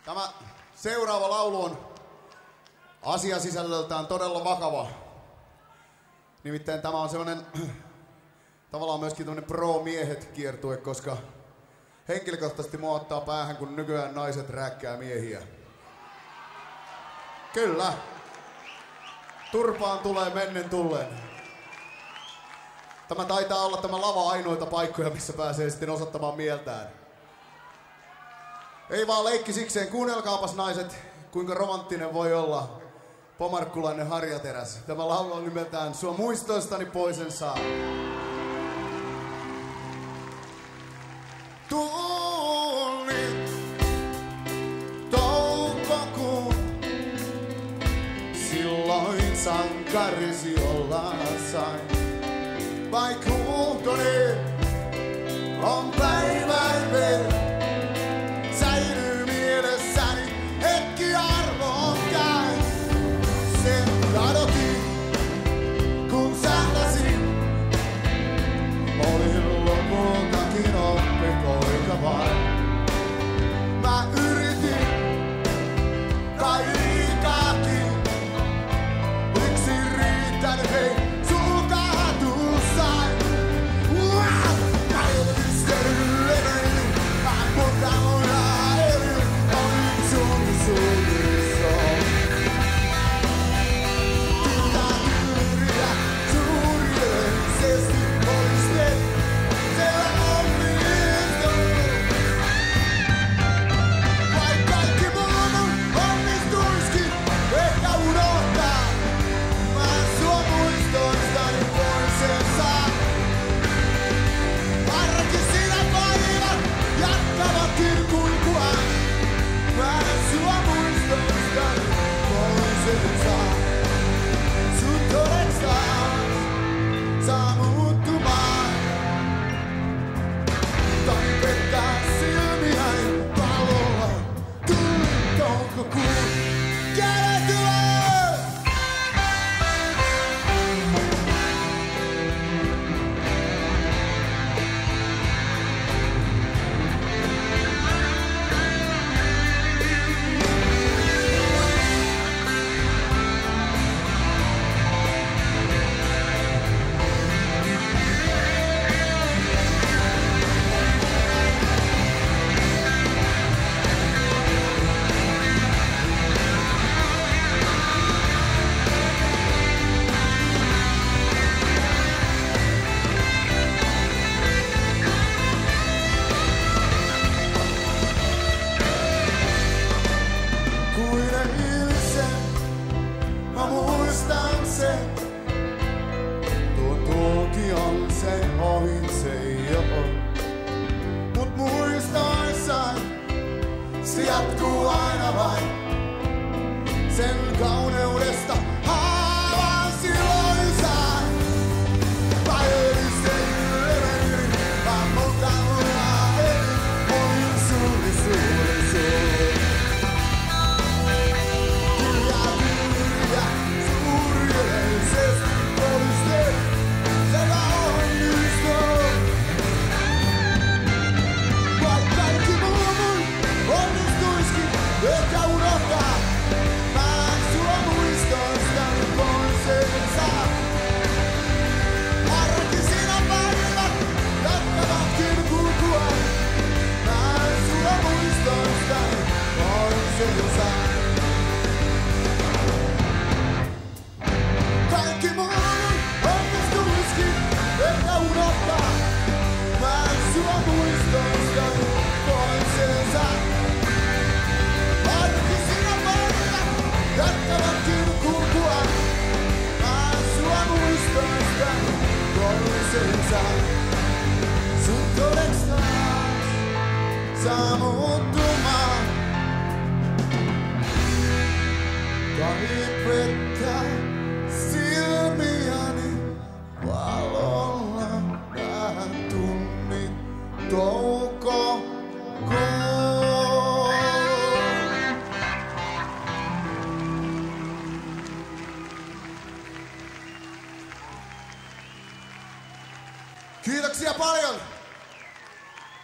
Tämä seuraava laulu on asiasisällöltään todella vakava. Nimittäin tämä on sellainen tavallaan myöskin tämmönen pro-miehet kiertue, koska henkilökohtaisesti mua ottaa päähän, kun nykyään naiset rääkkää miehiä. Kyllä. Turpaan tulee mennen tullen. Tämä taitaa olla tämä lava ainoita paikkoja, missä pääsee sitten osoittamaan mieltään. Ei vaan leikki sikseen, kuunnelkaapas naiset, kuinka romanttinen voi olla pomarkkulainen harjateräs. Tämä laulu on nimeltään Sua muistoistani pois en saa. Tuli toukokuun, silloin sankarisi olla sain. Vaik huutoni on päivän säilyy mielessäni hetki arvoon sen kadotin, kun sähläsin. Olin lopultakin oppipoika vain. Mä yritin kaikakin, yksi riittänyt hei, sulkahtuu sain. Mä elvistelin levelin, mä murtaan ja elin, olin sulkisuudessa. Tytär suurellisesti poistet, siellä on miesto. Vaik kaikki muun onnistuiskin, ehkä unohtaa. Mä sua muistoistani pois en saa. Arkisina päivät jatkavatkin kulkuaan. Mä sua muistoistani pois en saa. Sun todeksaan saa muuttumaan. Tai pettää silmiäni valolla. Tuli toukokuun kääntyä. Kuin eilisen, mä muistan sen. Tuo tuokion se ohitse jo. Mut muistoissaan se jatkuu aina vain. Sen kauneudesta haavaan siloisaan. Mä elistelin levelin, mä multaan ja elin. Olin suuri, suuri, suuri. Ehkä unohtaa, mä sua muistoistani pois en saa. Arkisina päivät jatkavatkin kulkua. Mä sua muistoistani pois en saa. Kaikki muun onnistuiskin, ehkä unohtaa. Mä sua muistoistani pois en saa. Arkisina päivät jatkavatkin kulkua. Mä sua muistoistani pois en saa. Sun todeksaan saa muuttumaan. Kai pettää silmiäni valolla. Mä tunnin touko.